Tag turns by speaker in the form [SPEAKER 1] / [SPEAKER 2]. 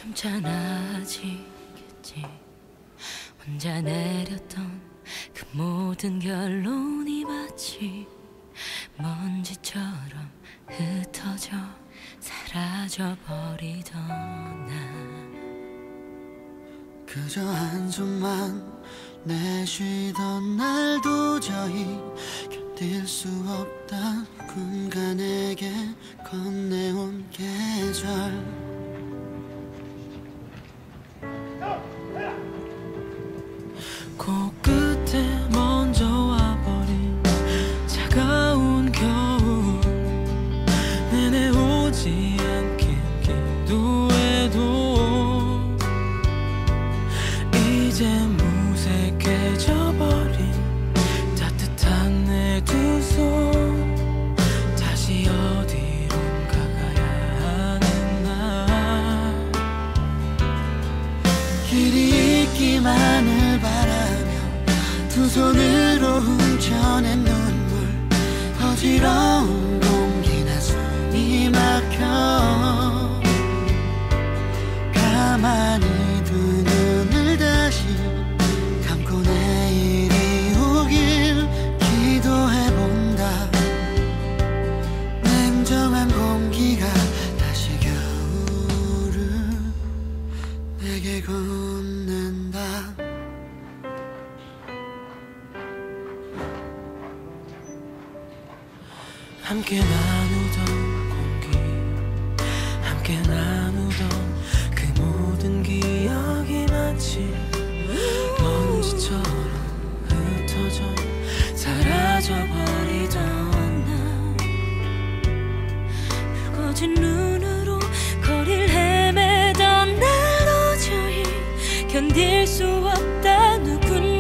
[SPEAKER 1] 좀 chan아지겠지. 혼자 내렸던 그 모든 결론이 마치 먼지처럼 흩어져 사라져버리던 나.
[SPEAKER 2] 그저 한숨만 내쉬던 날 도저히 견딜 수 없다. 누군가 내게 건네온 계절. 코끝에 먼저 와버린 차가운 겨울. 내내 오지 않길 기도해도 이제 무색해져버린 따뜻한 내 두 손. 다시 어디론가 가야 하는 나. 길이 있기만을 바라며 두 손으로 훔쳐낸 눈물. 어지러운 공기나 숨이 막혀. 가만히 두 눈을 다시 감고 내일이 오길 기도해본다. 냉정한 공기가 다시 겨울을 내게 건넨다. 함께 나누던 공기, 함께 나누던 그 모든 기억이 마치 먼지처럼 흩어져 사라져버리던 나.
[SPEAKER 1] 붉어진 눈으로 거리를 헤매던 날 도저히 견딜 수 없다. 누군